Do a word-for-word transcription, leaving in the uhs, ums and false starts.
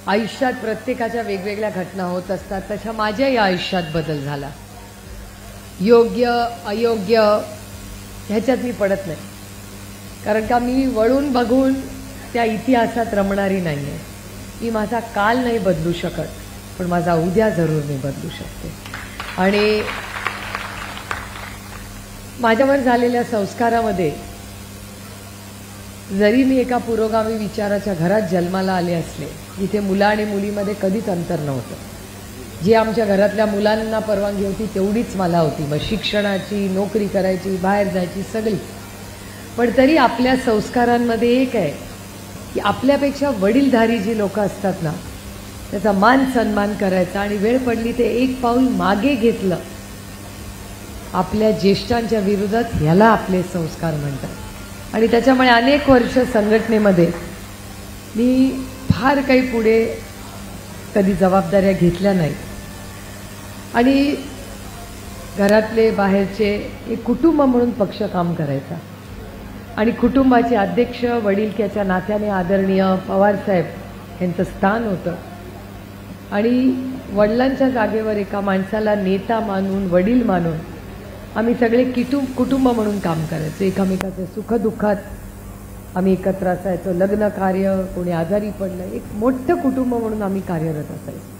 आयुष्यात प्रत्येकाच्या वेगवेगळ्या घटना होत असतात, तशा माझ्याही आयुष्यात बदल झाला. योग्य अयोग्य ह्याच्यात मी पडत नाही, कारण का मी वळून बघून त्या इतिहासात रमणारी नाही आहे. मी माझा काल नाही बदलू शकत, पण माझा उद्या जरूर मी बदलू शकते. आणि माझ्यावर झालेल्या संस्कारामध्ये जरी मी एका पुरोगामी विचाराच्या घरात जन्माला आले असले, जिथे मुलं आणि मुलीमध्ये कधीच अंतर नव्हतं, जी आमच्या घरातल्या मुलांना परवानगी होती तेवढीच मला होती, मग शिक्षणाची, नोकरी करायची, बाहेर जायची सगळी. पण तरी आपल्या संस्कारांमध्ये एक आहे की आपल्यापेक्षा वडीलधारी जी लोक असतात ना, त्याचा मान सन्मान करायचा आणि वेळ पडली ते एक पाऊल मागे घेतलं आपल्या ज्येष्ठांच्या विरोधात, ह्याला आपले संस्कार म्हणतात. आणि त्याच्यामुळे अनेक वर्ष संघटनेमध्ये मी फार काही पुढे कधी जबाबदाऱ्या घेतल्या नाही आणि घरातले बाहेरचे एक कुटुंब म्हणून पक्ष काम करायचा. आणि कुटुंबाचे अध्यक्ष वडीलक्याच्या नात्याने आदरणीय पवारसाहेब यांचं स्थान होतं. आणि वडिलांच्या जागेवर एका माणसाला नेता मानून, वडील मानून आम्ही सगळे किटु कुटुंब म्हणून काम करायचो. एकमेकाचे सुखदुःखात आम्ही एकत्र असायचो. लग्न कार्य, कोणी आजारी पडलं, एक मोठं कुटुंब म्हणून आम्ही कार्यरत असायचो.